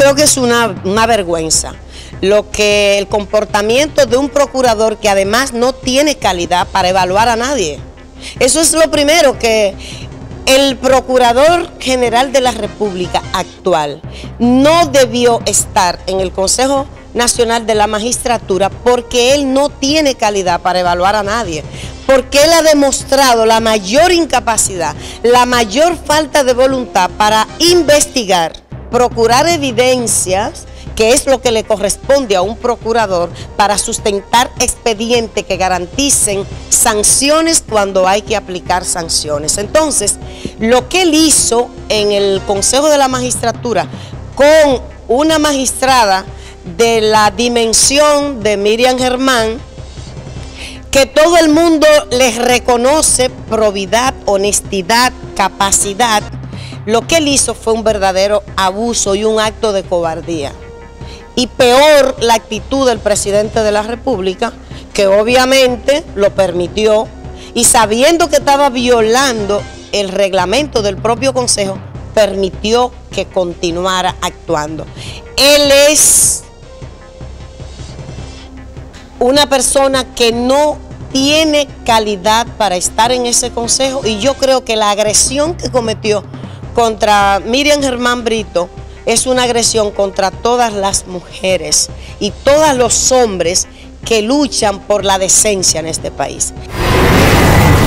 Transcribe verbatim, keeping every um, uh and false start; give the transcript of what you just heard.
creo que es una, una vergüenza lo que el comportamiento de un procurador que además no tiene calidad para evaluar a nadie. Eso es lo primero, que el Procurador General de la República actual no debió estar en el Consejo Nacional de la Magistratura porque él no tiene calidad para evaluar a nadie, porque él ha demostrado la mayor incapacidad, la mayor falta de voluntad para investigar, procurar evidencias, que es lo que le corresponde a un procurador, para sustentar expedientes que garanticen sanciones cuando hay que aplicar sanciones. Entonces, lo que él hizo en el Consejo de la Magistratura con una magistrada de la dimensión de Miriam Germán, que todo el mundo les reconoce probidad, honestidad, capacidad, lo que él hizo fue un verdadero abuso y un acto de cobardía. Y peor, la actitud del presidente de la República, que obviamente lo permitió, y sabiendo que estaba violando el reglamento del propio Consejo, permitió que continuara actuando. Él es una persona que no tiene calidad para estar en ese consejo, y yo creo que la agresión que cometió contra Miriam Germán Brito es una agresión contra todas las mujeres y todos los hombres que luchan por la decencia en este país.